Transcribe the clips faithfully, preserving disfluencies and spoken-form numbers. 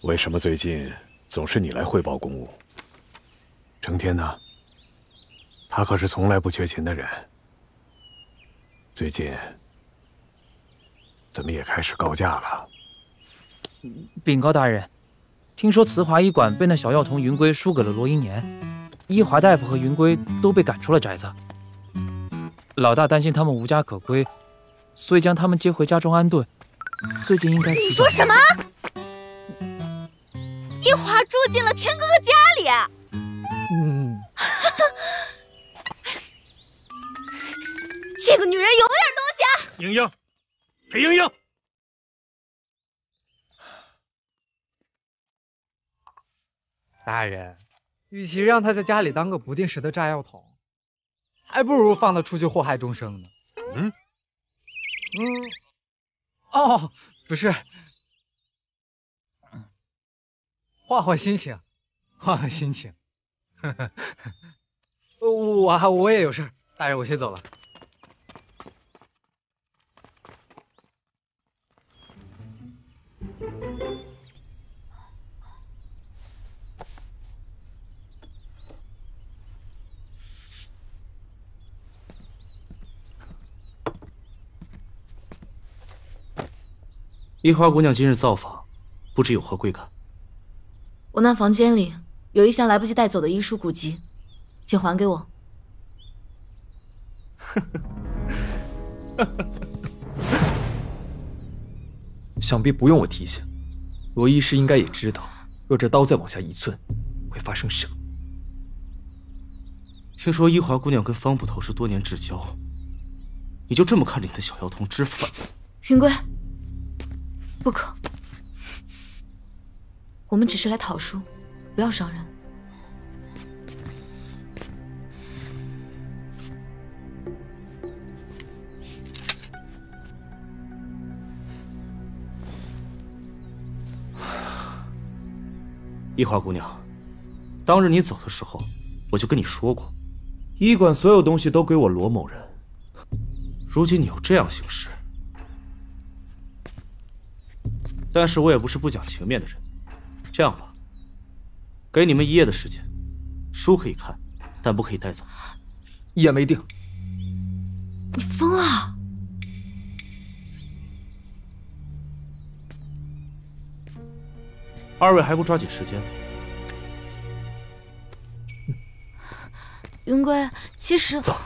为什么最近总是你来汇报公务？ 成天呢？他可是从来不缺勤的人。最近怎么也开始告假了？ 禀告大人，听说慈华医馆被那小药童云归输给了罗英年，伊华大夫和云归都被赶出了宅子。老大担心他们无家可归，所以将他们接回家中安顿。最近应该…… 你说什么？伊华住进了天哥哥家里？ 嗯。 这个女人有点东西啊！ 莹莹，给莹莹。 大人，与其让他在家里当个不定时的炸药桶，还不如放他出去祸害众生呢。 嗯嗯，哦，不是，换换心情，换换心情。呵呵，我我也有事，大人，我先走了。 一花姑娘今日造访，不知有何贵干？ 我那房间里有一箱来不及带走的医书古籍，请还给我。 想必不用我提醒，罗医师应该也知道，若这刀再往下一寸，会发生什么。 听说一华姑娘跟方捕头是多年至交，你就这么看着你的小药童知府？ 云归。不可，我们只是来讨书，不要伤人。 一华姑娘，当日你走的时候，我就跟你说过，医馆所有东西都归我罗某人。如今你又这样行事。但是我也不是不讲情面的人，这样吧，给你们一夜的时间，书可以看，但不可以带走。 一言为定。 你疯了！ 二位还不抓紧时间？ 云归，其实走。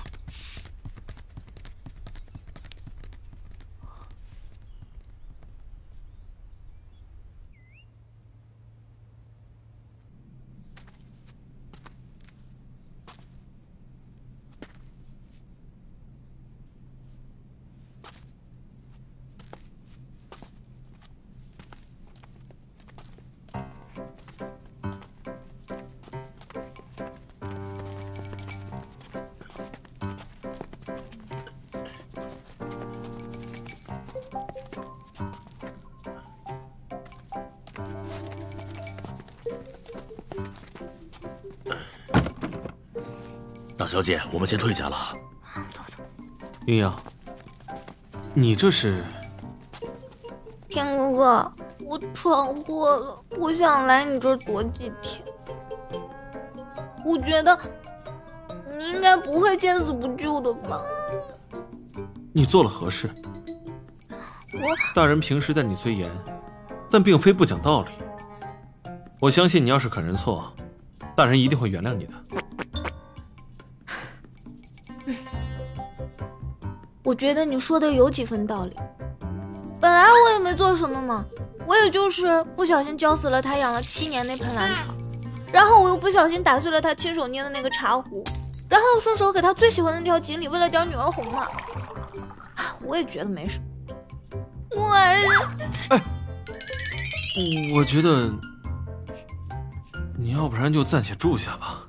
大小姐，我们先退下了。 走走。 云阳，你这是？ 天哥哥，我闯祸了，我想来你这儿躲几天。我觉得你应该不会见死不救的吧？ 你做了何事？ 我大人平时待你虽严，但并非不讲道理。我相信你要是肯认错，大人一定会原谅你的。 我觉得你说的有几分道理。本来我也没做什么嘛，我也就是不小心浇死了他养了七年那盆兰草，然后我又不小心打碎了他亲手捏的那个茶壶，然后又顺手给他最喜欢的那条锦鲤喂了点女儿红嘛。我也觉得没什么。我还是…… 哎，我觉得你要不然就暂且住下吧。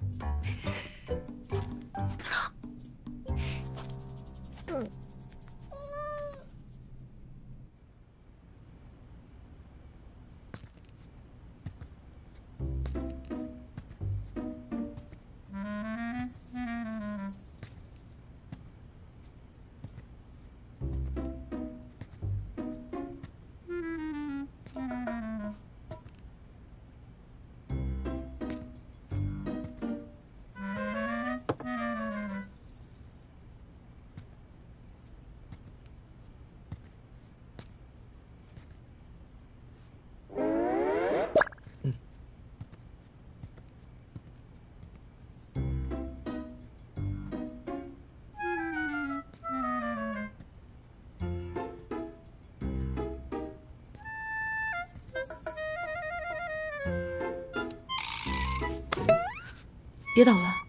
别捣乱。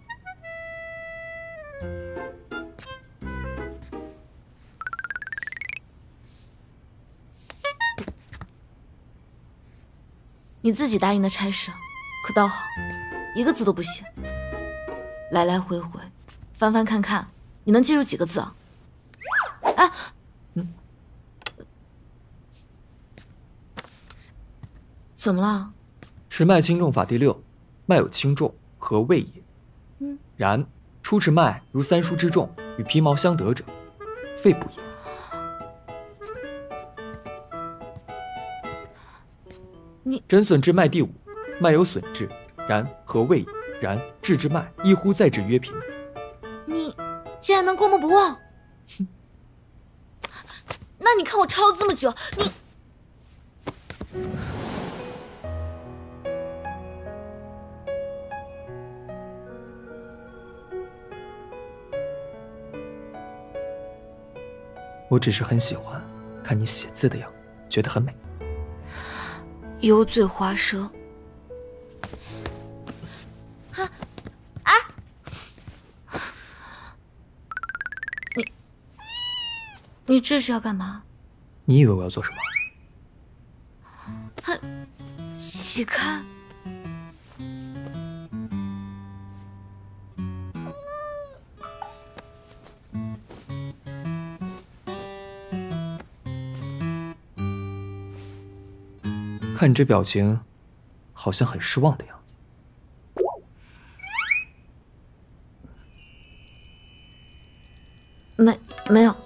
你自己答应的差事，可倒好，一个字都不写。来来回回，翻翻看看，你能记住几个字啊？哎，嗯，怎么了？ 持脉轻重法第六，脉有轻重，何谓也？嗯，然初持脉如三书之重，与皮毛相得者，肺部也。 你诊损之脉第五，脉有损滞，然何谓也？然治之脉，一呼再治曰平。 你竟然能过目不忘？那你看我抄了这么久，你…… 我只是很喜欢看你写字的样子，觉得很美。 油嘴滑舌。啊啊！你你这是要干嘛？ 你以为我要做什么？ 啊，起开！ 看你这表情，好像很失望的样子。 没没有。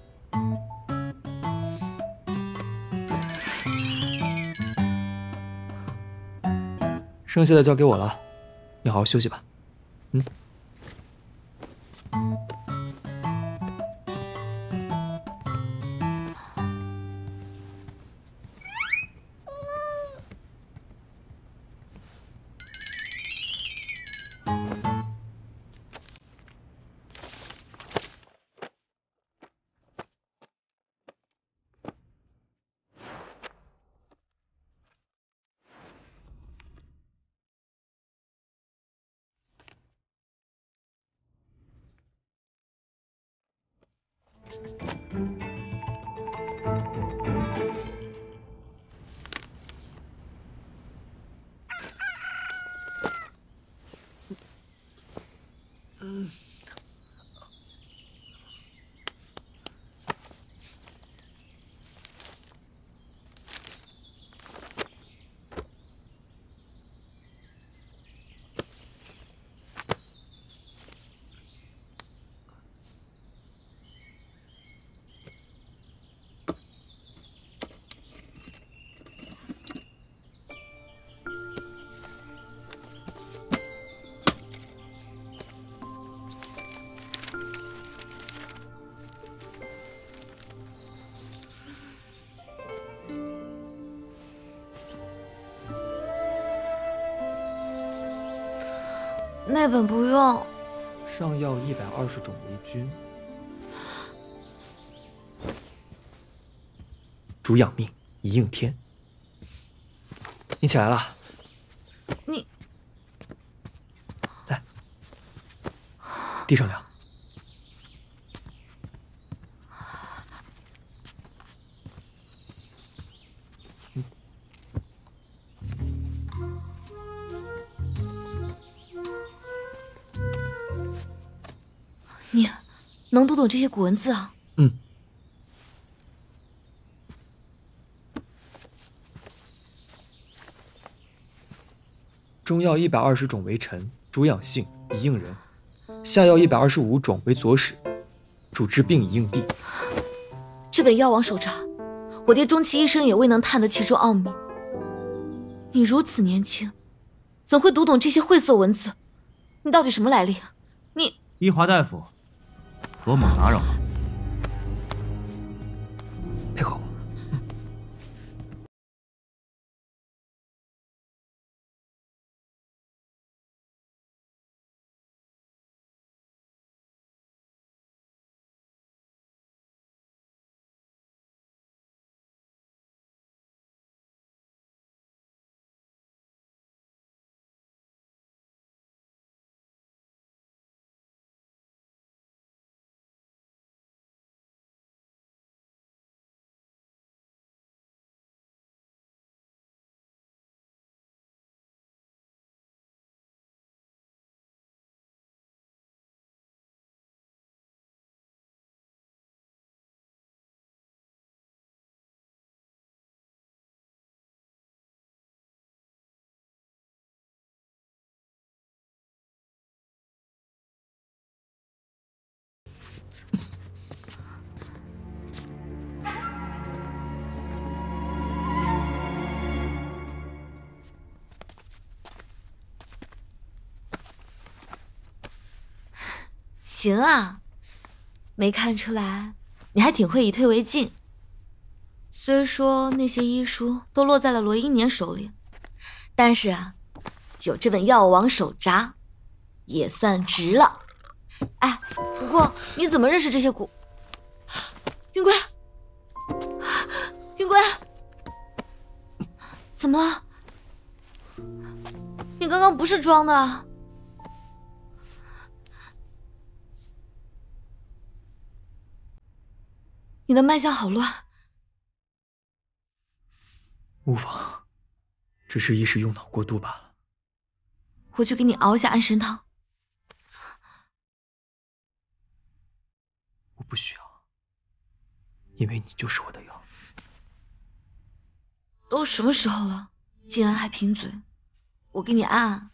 剩下的交给我了，你好好休息吧。嗯。 那本不用。 上药一百二十种为君，主养命，以应天。你起来了。 你来，地上量。 你能读懂这些古文字啊？ 嗯。中药一百二十种为臣，主养性，以应人；下药一百二十五种为佐使，主治病以应地。 这本药王手札，我爹终其一生也未能探得其中奥秘。你如此年轻，怎会读懂这些晦涩文字？你到底什么来历？你一华大夫，罗某打扰了。 配合我。 行啊，没看出来，你还挺会以退为进。虽说那些医书都落在了罗英年手里，但是啊，有这本药王手札，也算值了。哎，不过你怎么认识这些古？云龟，云龟，怎么了？你刚刚不是装的？你的脉象好乱。 无妨，只是一时用脑过度罢了。 我去给你熬一下安神汤。 我不需要，因为你就是我的药。 都什么时候了，竟然还贫嘴？我给你按按。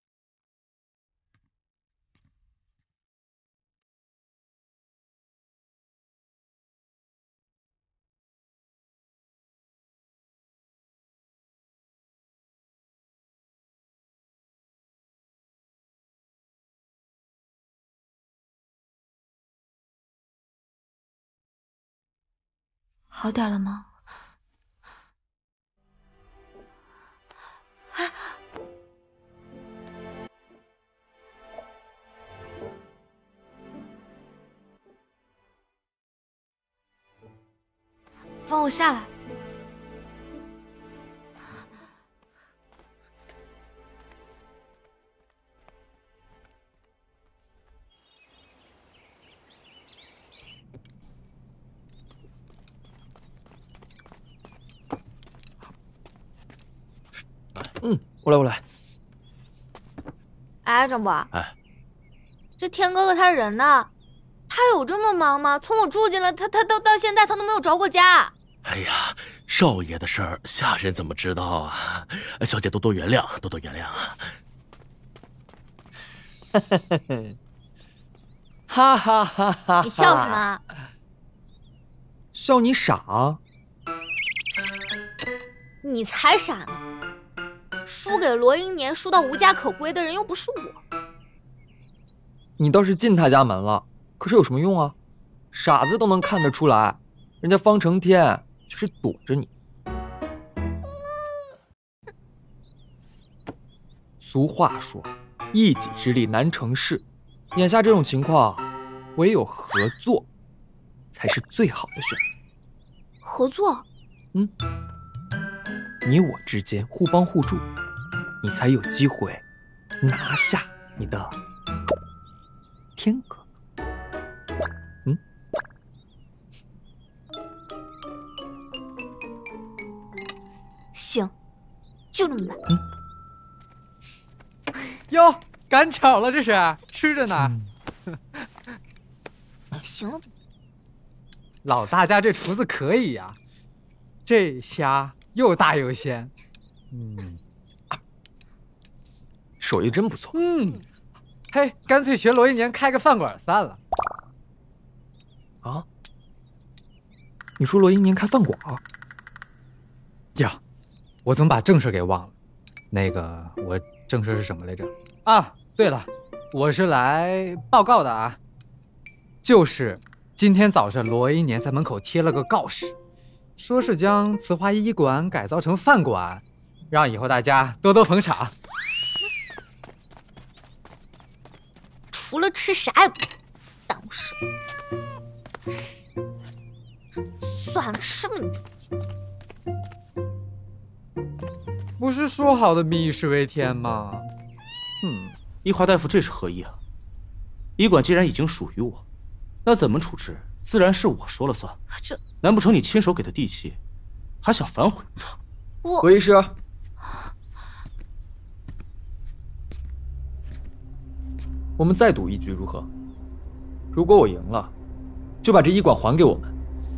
好点了吗？哎，放我下来。 嗯，我来，我来。 哎，张博， 哎， 这天哥哥他人呢？他有这么忙吗？从我住进来，他他到到现在他都没有着过家。 哎呀，少爷的事儿，下人怎么知道啊？小姐多多原谅，多多原谅啊！ 哈哈哈哈！ 你笑什么？ 笑你傻？ 你才傻呢！输给罗英年，输到无家可归的人又不是我。 你倒是进他家门了，可是有什么用啊？傻子都能看得出来，人家方成天就是躲着你。俗话说，一己之力难成事。眼下这种情况，唯有合作才是最好的选择。 合作？ 嗯，你我之间互帮互助，你才有机会拿下你的天哥哥。嗯， 行，就这么办。 嗯， 哟，赶巧了，这是吃着呢。 嗯、 行了， 老大家这厨子可以呀、啊，这虾又大又鲜。嗯， 手艺真不错。 嗯，嘿，干脆学罗一年开个饭馆算了。 啊？你说罗一年开饭馆？ 呀，我怎么把正事给忘了？那个，我正事是什么来着？啊，对了，我是来报告的啊。就是今天早上罗一年在门口贴了个告示，说是将慈华医馆改造成饭馆，让以后大家多多捧场。 除了吃啥也不耽误事。算了，吃吧你就。 不是说好的民以食为天吗？ 嗯，一华大夫这是何意啊？医馆既然已经属于我，那怎么处置自然是我说了算。 这难不成你亲手给的地契，还想反悔？ 我罗医师，我们再赌一局如何？如果我赢了，就把这医馆还给我们。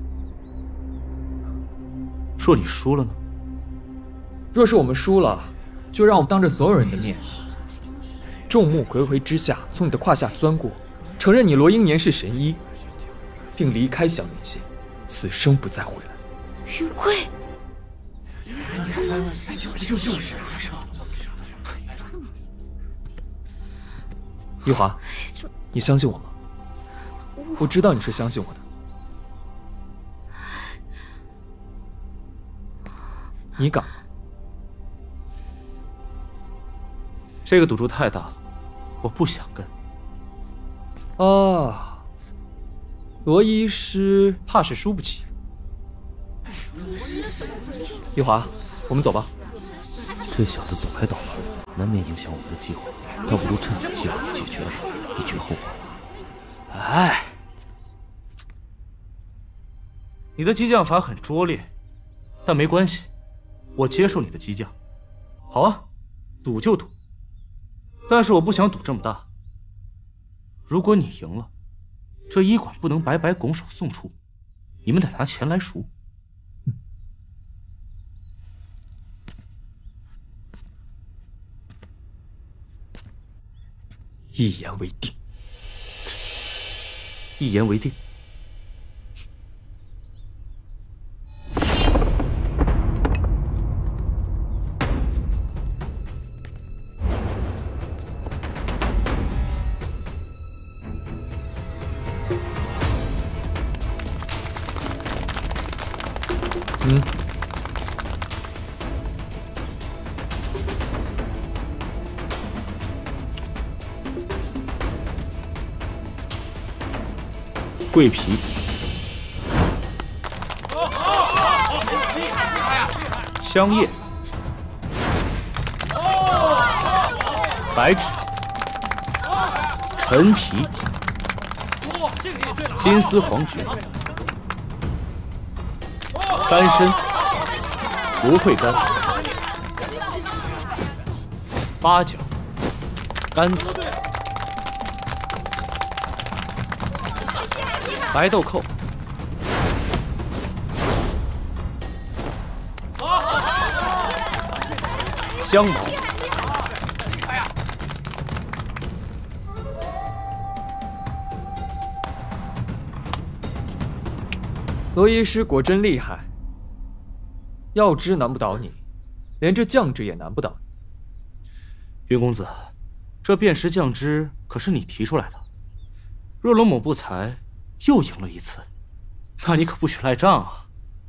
若你输了呢？ 若是我们输了，就让我们当着所有人的面，众目睽睽之下从你的胯下钻过，承认你罗英年是神医，并离开祥云县，此生不再回来。 云贵， 就就是。 一华，你相信我吗？ 我知道你是相信我的。你敢？ 这个赌注太大了，我不想跟。 啊，罗医师怕是输不起。 一华，我们走吧。 这小子走来捣乱， 难免影响我们的计划，倒不如趁此机会解决了他，以绝后患。 哎，你的激将法很拙劣，但没关系，我接受你的激将。好啊，赌就赌，但是我不想赌这么大。如果你赢了，这医馆不能白白拱手送出，你们得拿钱来赎。 一言为定。 一言为定。 嗯。 桂皮，香叶，白芷，陈皮，金丝黄菊，丹参，芦荟干，八角，甘草。白豆蔻，香茅， 罗医师果真厉害，药汁难不倒你，连这酱汁也难不倒你。 云公子，这辨识酱汁可是你提出来的，若罗某不才。又赢了一次，那你可不许赖账啊！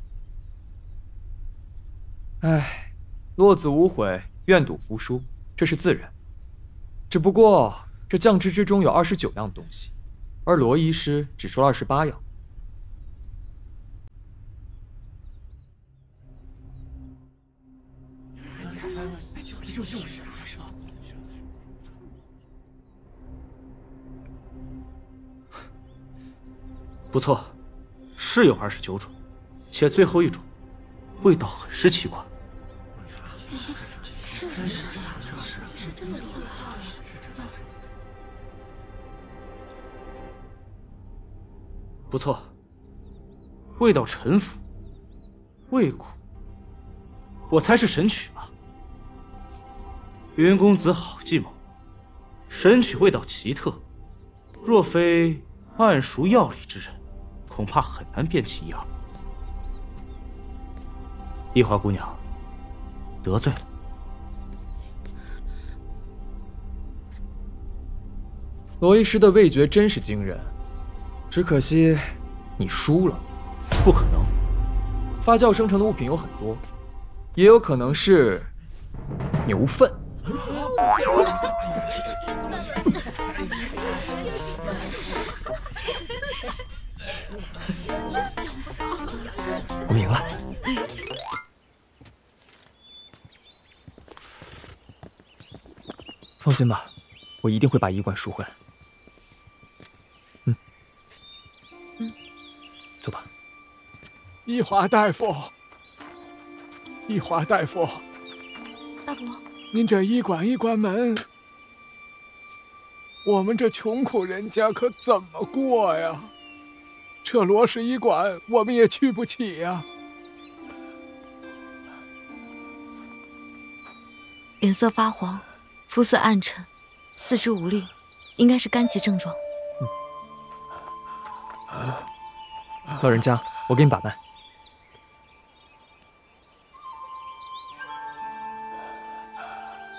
唉，落子无悔，愿赌服输，这是自然。只不过这酱汁之中有二十九样东西，而罗医师只说了二十八样。 不错，是有二十九种，且最后一种味道很是奇怪。不错，味道沉浮，味苦，我猜是神曲吧。云公子好计谋，神曲味道奇特，若非暗熟药理之人， 恐怕很难辨其一二。一华姑娘，得罪了。 罗医师的味觉真是惊人，只可惜你输了。 不可能， 发酵生成的物品有很多，也有可能是牛粪。我们赢了。放心吧，我一定会把医馆赎回来。嗯， 嗯， 走吧。 一华大夫，一华大夫， 大夫， 您这医馆一关门，我们这穷苦人家可怎么过呀？这罗氏医馆我们也去不起呀。 脸色发黄，肤色暗沉，四肢无力，应该是肝气症状。 嗯，老人家，我给你把脉。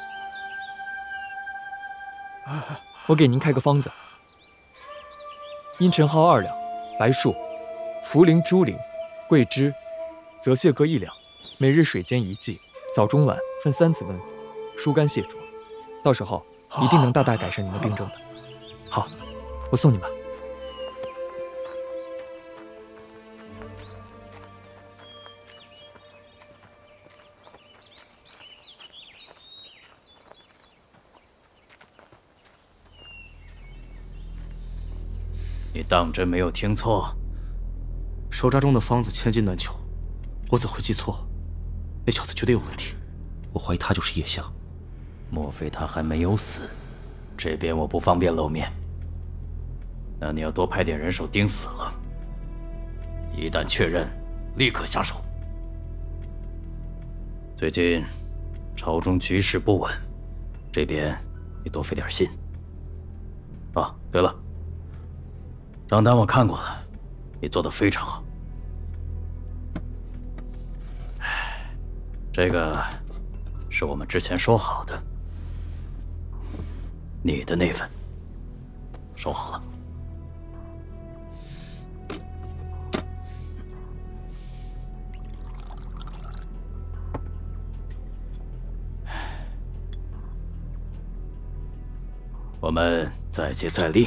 我给您开个方子。 茵陈蒿二两，白术、茯苓、猪苓、桂枝、泽泻各一两，每日水煎一剂，早中晚分三次温服，疏肝泻浊。到时候一定能大大改善您的病症的。好，我送你吧。 你当真没有听错？ 手札中的方子千金难求，我怎会记错？那小子绝对有问题，我怀疑他就是叶香。 莫非他还没有死？这边我不方便露面，那你要多派点人手盯死了。一旦确认，立刻下手。最近朝中局势不稳，这边你多费点心。啊，对了，账单我看过了，你做得非常好。这个是我们之前说好的，你的那份收好了。我们再接再厉。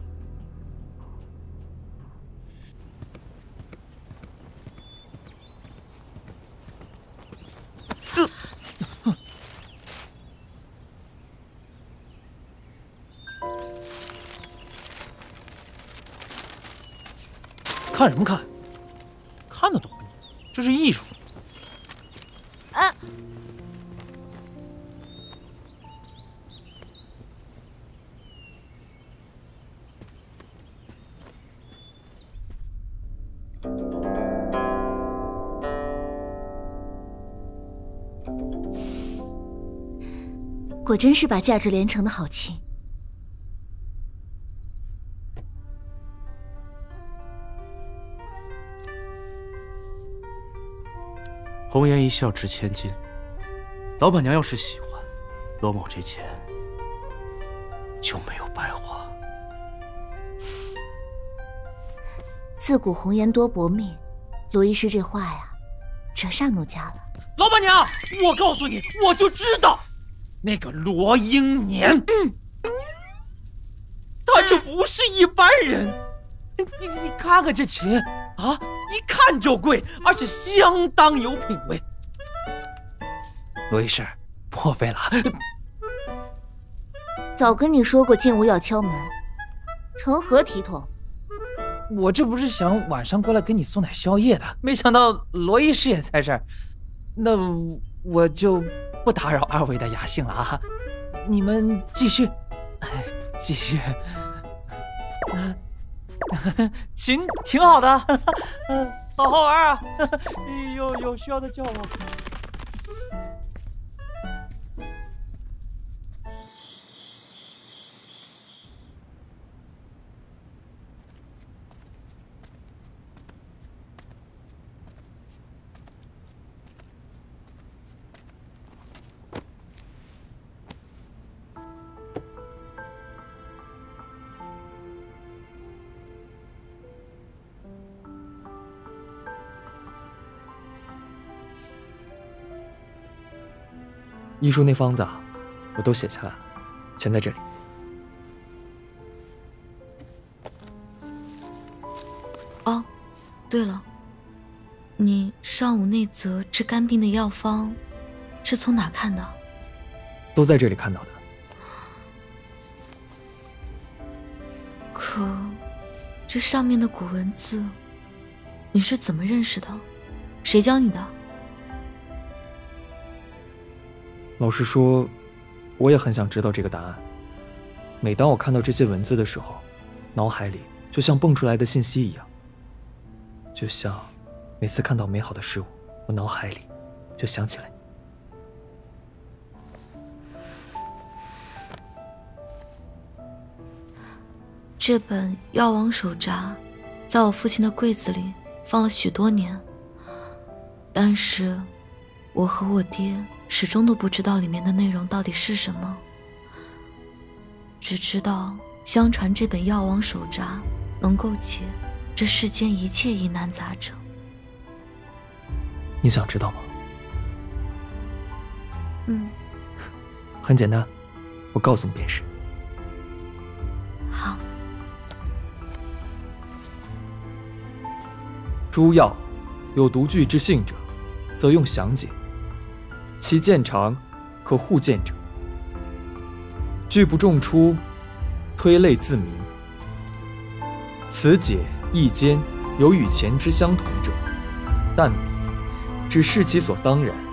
看什么看？看得懂，这是艺术。 啊！ 果真是把价值连城的好琴。 红颜一笑值千金，老板娘要是喜欢，罗某这钱就没有白花。 自古红颜多薄命，罗医师这话呀，折煞奴家了。 老板娘，我告诉你，我就知道，那个罗英年，嗯，他就不是一般人。你你你看看这琴啊！一看就贵，而且相当有品味。罗医师，破费了。 早跟你说过，进屋要敲门，成何体统？ 我这不是想晚上过来给你送点宵夜的，没想到罗医师也在这儿，那我就不打扰二位的雅兴了啊！你们继续，继续。琴挺好的，好好玩啊！有有需要的叫我。 医书那方子啊，我都写下来了，全在这里。 哦，对了，你上午那则治肝病的药方是从哪看的？ 都在这里看到的。 可这上面的古文字，你是怎么认识的？谁教你的？ 老实说，我也很想知道这个答案。每当我看到这些文字的时候，脑海里就像蹦出来的信息一样，就像每次看到美好的事物，我脑海里就想起了你。 这本《药王手札》在我父亲的柜子里放了许多年，但是我和我爹始终都不知道里面的内容到底是什么，只知道相传这本《药王手札》 能够解这世间一切疑难杂症。 你想知道吗？ 嗯， 很简单，我告诉你便是。 好。 诸药有独具之性者，则用详解；其见长，可互见者，句不中出，推类自明。此解意间有与前之相同者，但彼只视其所当然。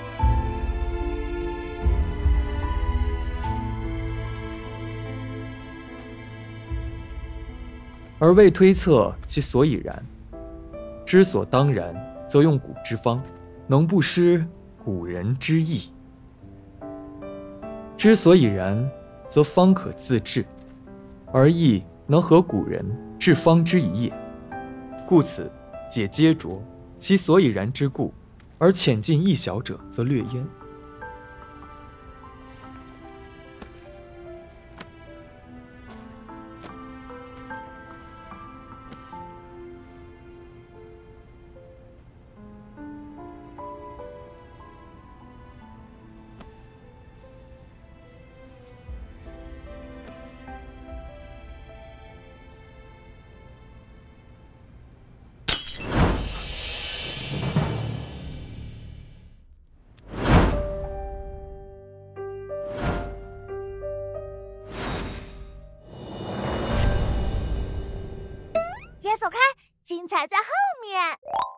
而为推测其所以然，知所当然，则用古之方，能不失古人之意。之所以然，则方可自治，而亦能合古人治方之一也。故此解皆着其所以然之故，而浅近易晓者，则略焉。 别走开，精彩在后面。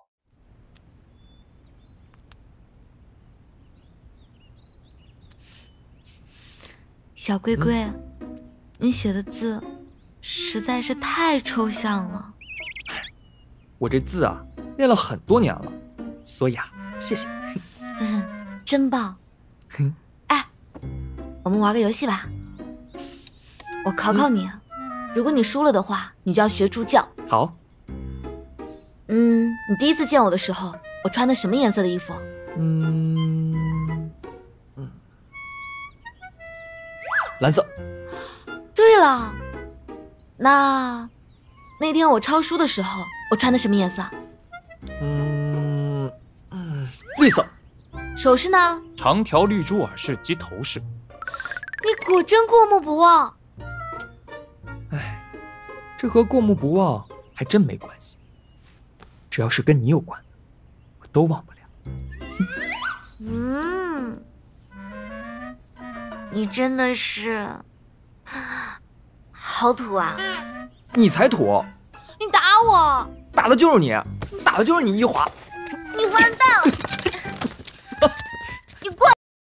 小龟龟，嗯、你写的字实在是太抽象了。 我这字啊，练了很多年了，所以啊，谢谢。 嗯，真棒。哎，我们玩个游戏吧。我考考你，嗯、如果你输了的话，你就要学助教。 好。 嗯，你第一次见我的时候，我穿的什么颜色的衣服？ 嗯嗯，蓝色。 对了，那那天我抄书的时候，我穿的什么颜色？ 嗯嗯，绿色。 首饰呢？ 长条绿珠耳饰及头饰。 你果真过目不忘。 哎，这和过目不忘还真没关系。只要是跟你有关的，我都忘不了。 嗯，你真的是好土啊！ 你才土！ 你打我！ 打的就是你，打的就是你，一华！ 你完蛋了！